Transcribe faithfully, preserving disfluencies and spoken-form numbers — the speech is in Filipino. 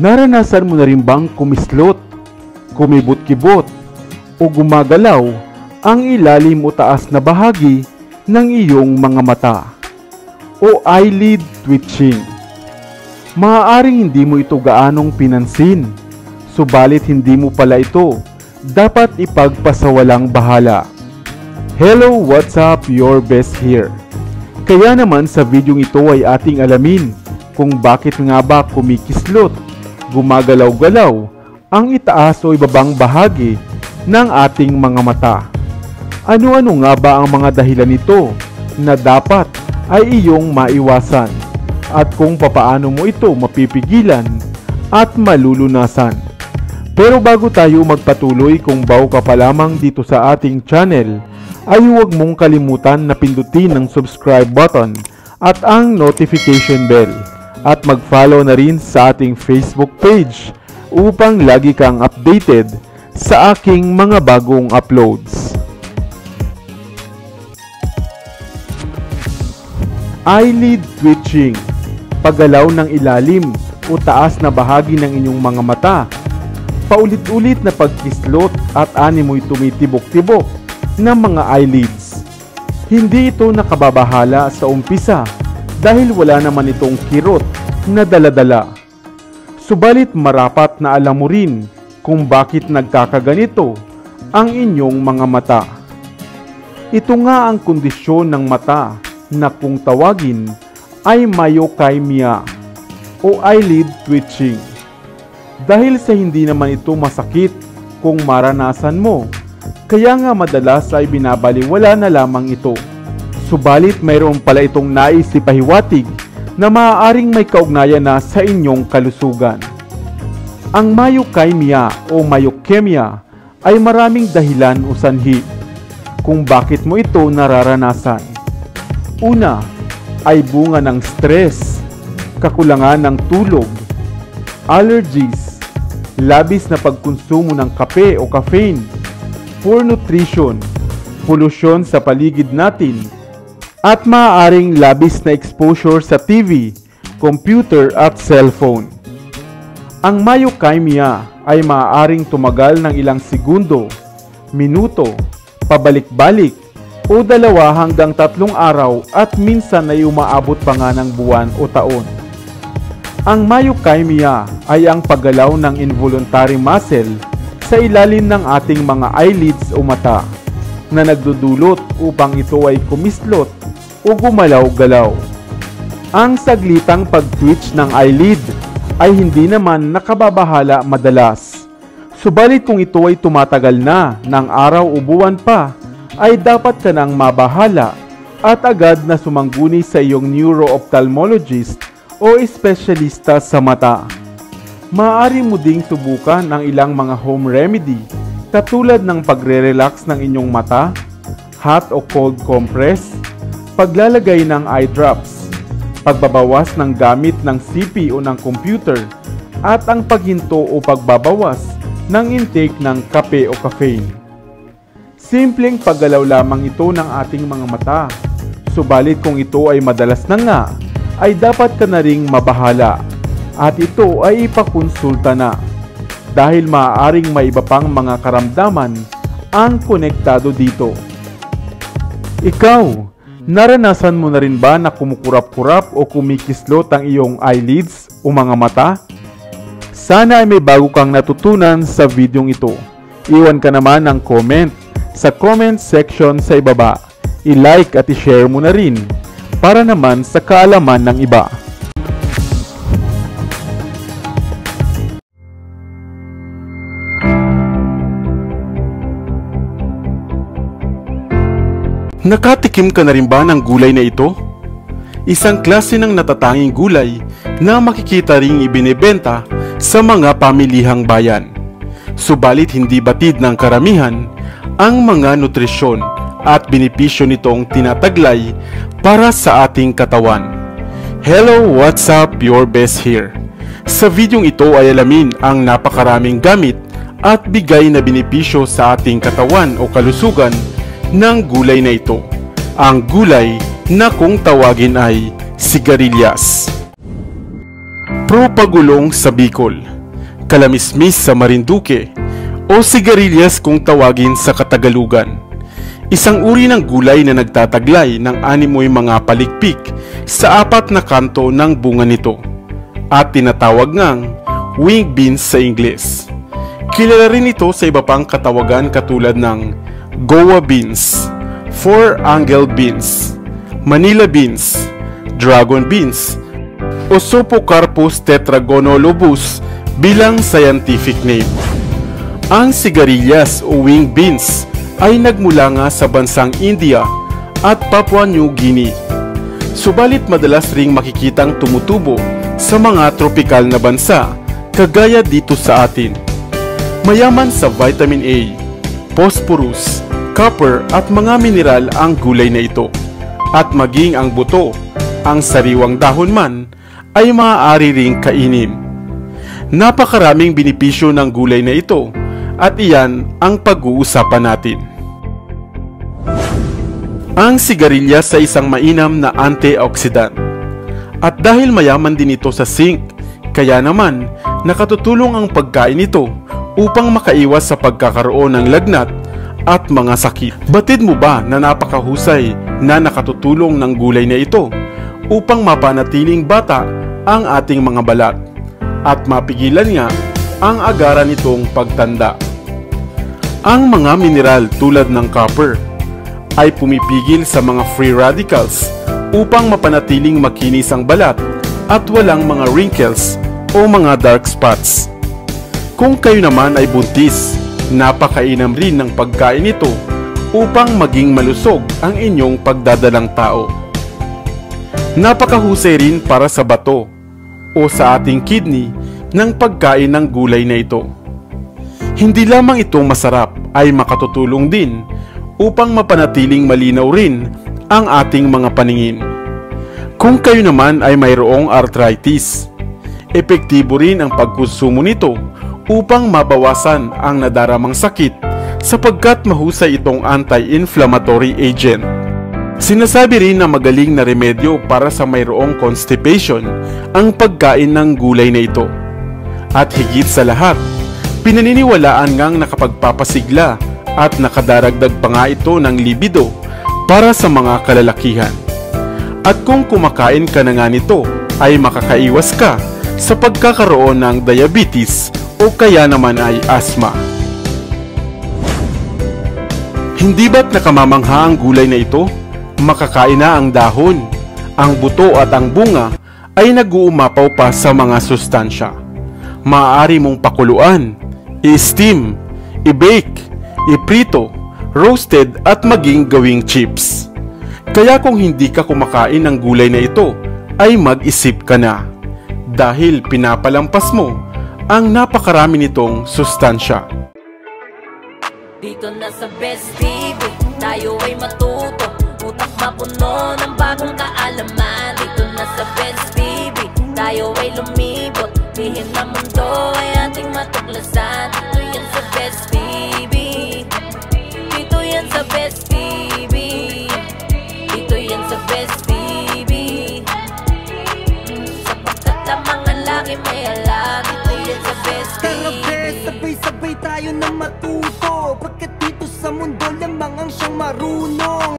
Naranasan mo na rin bang kumislot, kumibot-kibot, o gumagalaw ang ilalim o taas na bahagi ng iyong mga mata o eyelid twitching? Maaaring hindi mo ito gaanong pinansin, subalit hindi mo pala ito dapat ipagpasawalang bahala. Hello, what's up? Your best here. Kaya naman sa videong ito ay ating alamin kung bakit nga ba kumikislot, gumagalaw-galaw ang itaas o ibabang bahagi ng ating mga mata. Ano-ano nga ba ang mga dahilan nito na dapat ay iyong maiwasan at kung papaano mo ito mapipigilan at malulunasan. Pero bago tayo magpatuloy, kung bago ka pa lamang dito sa ating channel, ay huwag mong kalimutan na pindutin ang subscribe button at ang notification bell at mag-follow na rin sa ating Facebook page upang lagi kang updated sa aking mga bagong uploads. Eyelid twitching, paggalaw ng ilalim o taas na bahagi ng inyong mga mata, paulit-ulit na pagkislot at animoy tumitibok-tibok ng mga eyelids. Hindi ito nakababahala sa umpisa dahil wala naman itong kirot na daladala. Subalit marapat na alam mo rin kung bakit nagkakaganito ang inyong mga mata. Ito nga ang kondisyon ng mata na kung tawagin ay myokymia o eyelid twitching. Dahil sa hindi naman ito masakit kung maranasan mo, kaya nga madalas ay binabaliwala na lamang ito. Subalit mayroon pala itong nais ipahiwatig na maaaring may kaugnayan na sa inyong kalusugan. Ang myokymia o myokemia ay maraming dahilan o sanhi kung bakit mo ito nararanasan. Una ay bunga ng stress, kakulangan ng tulog, allergies, labis na pagkonsumo ng kape o caffeine, poor nutrition, polusyon sa paligid natin, at maaaring labis na exposure sa T V, computer at cellphone. Ang myokymia ay maaaring tumagal ng ilang segundo, minuto, pabalik-balik, o dalawa hanggang tatlong araw at minsan ay umaabot pa nga ng buwan o taon. Ang myokymia ay ang paggalaw ng involuntary muscle sa ilalim ng ating mga eyelids o mata na nagdudulot upang ito ay kumislot o gumalaw-galaw. Ang saglitang pag-twitch ng eyelid ay hindi naman nakababahala madalas. Subalit kung ito ay tumatagal na ng araw o buwan pa, ay dapat ka nang mabahala at agad na sumangguni sa iyong neuro-ophthalmologist o espesyalista sa mata. Maaari mo ding subukan ang ilang mga home remedy katulad ng pagre-relax ng inyong mata, hot o cold compress, paglalagay ng eye drops, pagbabawas ng gamit ng C P o ng computer, at ang paghinto o pagbabawas ng intake ng kape o caffeine. Simpleng paggalaw lamang ito ng ating mga mata, subalit kung ito ay madalas na nga, ay dapat ka na ring mabahala at ito ay ipakonsulta na dahil maaaring may iba pang mga karamdaman ang konektado dito. Ikaw, naranasan mo na rin ba na kumukurap-kurap o kumikislot ang iyong eyelids o mga mata? Sana ay may bago kang natutunan sa videong ito. Iwan ka naman ng comment sa comment section sa ibaba. I-like at i-share mo na rin para naman sa kaalaman ng iba. Nakatikim ka na rin ba ng gulay na ito? Isang klase ng natatanging gulay na makikita ring ibinebenta sa mga pamilihang bayan. Subalit hindi batid ng karamihan ang mga nutrisyon at benepisyo nitong tinataglay para sa ating katawan. Hello, what's up? Your best here. Sa videong ito ay alamin ang napakaraming gamit at bigay na benepisyo sa ating katawan o kalusugan ng gulay na ito. Ang gulay na kung tawagin ay sigarilyas. Pro-pagulong sa Bicol, kalamismis sa Marinduque, o sigarilyas kung tawagin sa Katagalugan. Isang uri ng gulay na nagtataglay ng animoy mga palikpik sa apat na kanto ng bunga nito at tinatawag ngang wing beans sa Ingles. Kilala rin ito sa iba pang katawagan katulad ng Goa beans, four-angle beans, Manila beans, dragon beans, o Sopocarpus tetragonolobus bilang scientific name. Ang sigarilyas o wing beans ay nagmula nga sa bansang India at Papua New Guinea. Subalit madalas ring makikitang tumutubo sa mga tropikal na bansa kagaya dito sa atin. Mayaman sa vitamin A, phosphorus, copper at mga mineral ang gulay na ito. At maging ang buto, ang sariwang dahon man, ay maaari ring kainin. Napakaraming benepisyo ng gulay na ito at iyan ang pag-uusapan natin. Ang sigarilyas sa isang mainam na antioxidant. At dahil mayaman din ito sa zinc, kaya naman nakatutulong ang pagkain nito upang makaiwas sa pagkakaroon ng lagnat at mga sakit. Batid mo ba na napakahusay na nakatutulong ng gulay na ito upang mapanatiling bata ang ating mga balat at mapigilan nga ang agaran nitong pagtanda? Ang mga mineral tulad ng copper ay pumipigil sa mga free radicals upang mapanatiling makinis ang balat at walang mga wrinkles o mga dark spots. Kung kayo naman ay buntis, napakainam rin ng pagkain ito upang maging malusog ang inyong pagdadalang tao. Napakahusay rin para sa bato o sa ating kidney ng pagkain ng gulay na ito. Hindi lamang ito masarap ay makatutulong din upang mapanatiling malinaw rin ang ating mga paningin. Kung kayo naman ay mayroong arthritis, epektibo rin ang pagkonsumo nito upang mabawasan ang nadaramang sakit sapagkat mahusay itong anti-inflammatory agent. Sinasabi rin na magaling na remedyo para sa mayroong constipation ang pagkain ng gulay na ito. At higit sa lahat, pinaniniwalaan ngang nakapagpapasigla at nakadaragdag pa nga ito ng libido para sa mga kalalakihan. At kung kumakain ka na nga nito, ay makakaiwas ka sa pagkakaroon ng diabetes o kaya naman ay asthma. Hindi ba't nakamamangha ang gulay na ito? Makakain na ang dahon, ang buto at ang bunga ay nag-uumapaw pa sa mga sustansya. Maaari mong pakuluan, i-steam, i-bake, i-prito, roasted at maging gawing chips. Kaya kung hindi ka kumakain ng gulay na ito, ay mag-isip ka na dahil pinapalampas mo ang napakarami nitong sustansya. Dito na sa Best T V, tayo ay matuto, utak mapuno ng bagong kaalaman. Dito na sa Best T V, tayo ay lumibot, lihin na mundo ay ating matuklasan. Dito yan sa Best T V, dito yan sa Best T V, dito yan sa Best T V, sapagkat lamang ang laki may alam. Dito yan sa Best T V. Tara bes, sabay-sabay tayo na matuto, pagkat dito sa mundo lamang ang siyang marunong.